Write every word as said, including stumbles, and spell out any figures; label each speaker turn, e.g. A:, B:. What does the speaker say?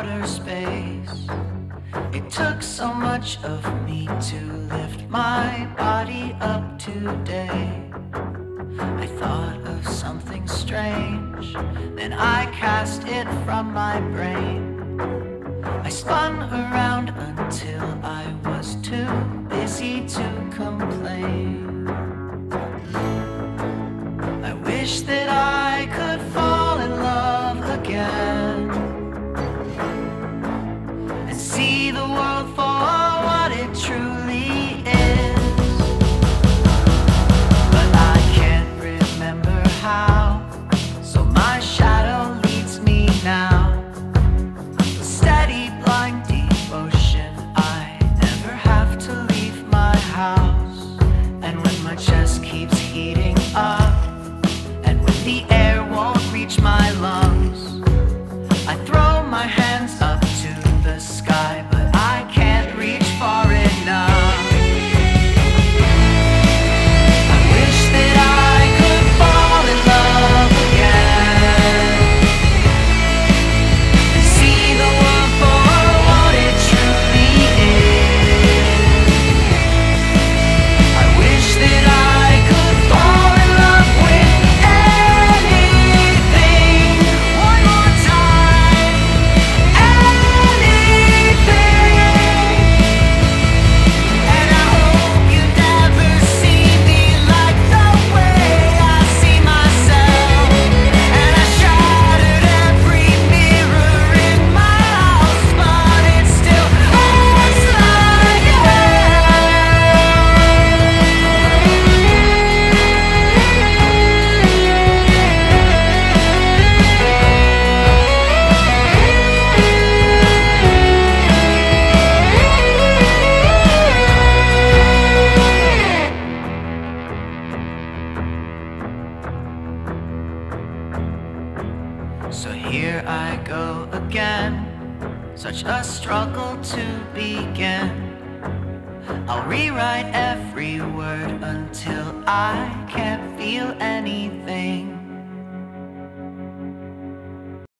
A: outer space. It took so much of me to lift my body up today. I thought of something strange, then I cast it from my brain. I spun around until I was too busy to complain. I wish that I could fall in love again and see the world for what it truly is. But I can't remember how, so my shadow leads me now. Steady blind devotion, I never have to leave my house. And when my chest keeps heating up, and when the air won't reach my lungs, I throw my hands up to the sky, but I can't reach far enough. I wish that I could fall in love again and see the world for what it truly is. I wish that I could fall in love with anything one more time, anything. And I hope you never see me like the way I see myself. And I shattered every mirror in my house, but it still looks like hell. So here I go again, such a struggle to begin. I'll rewrite every word until I can't feel anything.